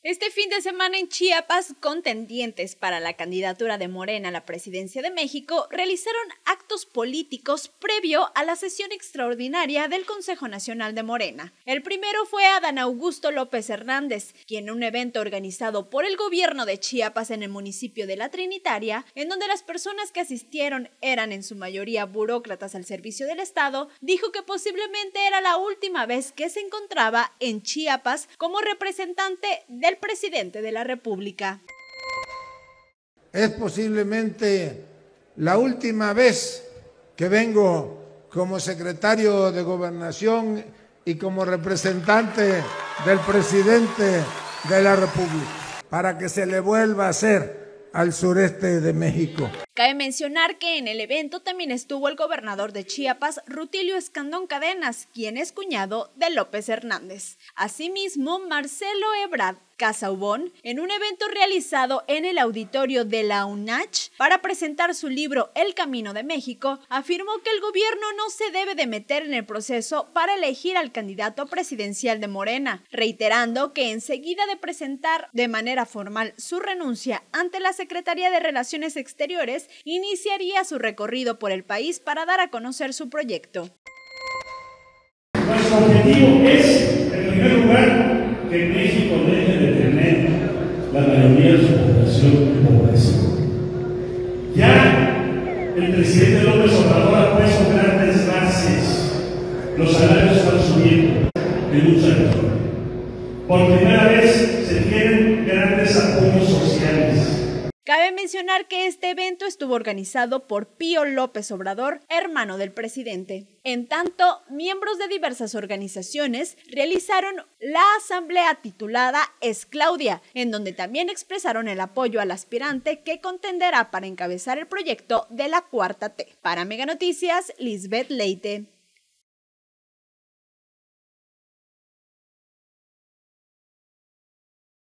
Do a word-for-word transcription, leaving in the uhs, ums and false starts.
Este fin de semana en Chiapas, contendientes para la candidatura de Morena a la presidencia de México realizaron actos políticos previo a la sesión extraordinaria del Consejo Nacional de Morena. El primero fue Adán Augusto López Hernández, quien en un evento organizado por el gobierno de Chiapas en el municipio de La Trinitaria, en donde las personas que asistieron eran en su mayoría burócratas al servicio del Estado, dijo que posiblemente era la última vez que se encontraba en Chiapas como representante del presidente de la República. Es posiblemente la última vez que vengo como secretario de Gobernación y como representante del presidente de la República, para que se le vuelva a hacer al sureste de México. Cabe mencionar que en el evento también estuvo el gobernador de Chiapas, Rutilio Escandón Cadenas, quien es cuñado de López Hernández. Asimismo, Marcelo Ebrard Casaubon, en un evento realizado en el auditorio de la UNACH para presentar su libro El Camino de México, afirmó que el gobierno no se debe de meter en el proceso para elegir al candidato presidencial de Morena, reiterando que enseguida de presentar de manera formal su renuncia ante la Secretaría de Relaciones Exteriores, iniciaría su recorrido por el país para dar a conocer su proyecto. Nuestro objetivo es, en primer lugar, que México deje de tener la mayoría de su población en pobreza. Ya el presidente López Obrador ha puesto grandes bases, los salarios están subiendo en muchas regiones. Por primera vez se tienen grandes apoyos sociales. Cabe mencionar que este evento estuvo organizado por Pío López Obrador, hermano del presidente. En tanto, miembros de diversas organizaciones realizaron la asamblea titulada Es Claudia, en donde también expresaron el apoyo al aspirante que contenderá para encabezar el proyecto de la Cuarta T. Para Mega Noticias, Lisbeth Leite.